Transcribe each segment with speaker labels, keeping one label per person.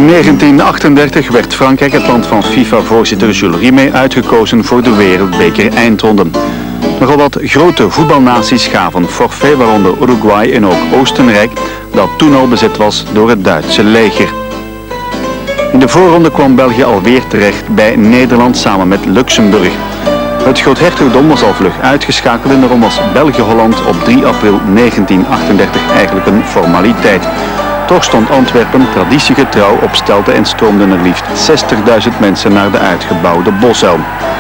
Speaker 1: In 1938 werd Frankrijk, het land van FIFA-voorzitter Jules Rimet, uitgekozen voor de Wereldbeker-eindronde. Nogal wat grote voetbalnaties gaven forfait, waaronder Uruguay en ook Oostenrijk, dat toen al bezet was door het Duitse leger. In de voorronde kwam België alweer terecht bij Nederland samen met Luxemburg. Het groothertogdom was al vlug uitgeschakeld en daarom was België-Holland op 3 april 1938 eigenlijk een formaliteit. Toch stond Antwerpen traditiegetrouw op stelte en stroomden er liefst 60.000 mensen naar de uitgebouwde Bosuil.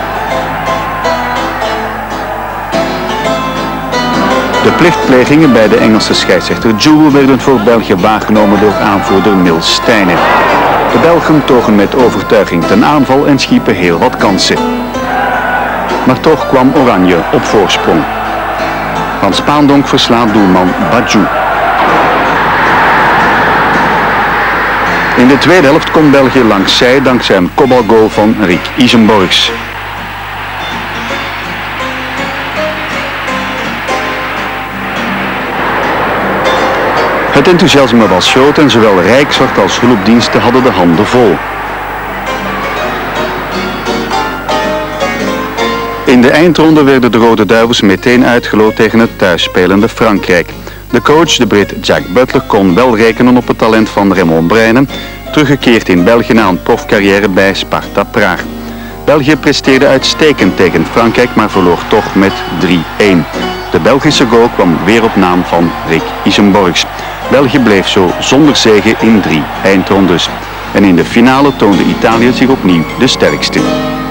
Speaker 1: De plichtplegingen bij de Engelse scheidsrechter Joule werden voor België waargenomen door aanvoerder Nils Steiner. De Belgen togen met overtuiging ten aanval en schiepen heel wat kansen. Maar toch kwam Oranje op voorsprong. Van Spaandonk verslaat doelman Badjou. In de tweede helft kon België langs zij dankzij een kopbalgoal van Rick Isenborgs. Het enthousiasme was groot en zowel Rijkswacht als hulpdiensten hadden de handen vol. In de eindronde werden de Rode Duivels meteen uitgeloot tegen het thuisspelende Frankrijk. De coach, de Brit Jack Butler, kon wel rekenen op het talent van Raymond Breine, teruggekeerd in België na een profcarrière bij Sparta Praag. België presteerde uitstekend tegen Frankrijk, maar verloor toch met 3-1. De Belgische goal kwam weer op naam van Rick Isenborgs. België bleef zo zonder zege in 3 eindrondes. En in de finale toonde Italië zich opnieuw de sterkste.